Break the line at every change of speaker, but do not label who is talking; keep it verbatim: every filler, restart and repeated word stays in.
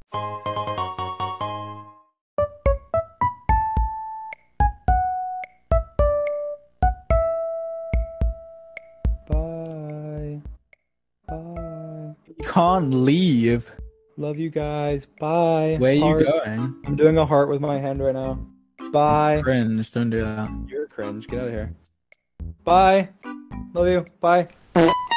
Bye. Bye. You can't leave. Love you guys. Bye.
Where are you
Heart.
going?
I'm doing a heart with my hand right now. Bye.
Cringe, don't do that.
You're cringe. Get out of here. Bye. Love you. Bye.